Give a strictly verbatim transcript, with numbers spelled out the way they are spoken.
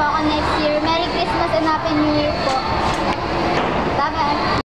po ako next year. Merry Christmas and Happy New Year po.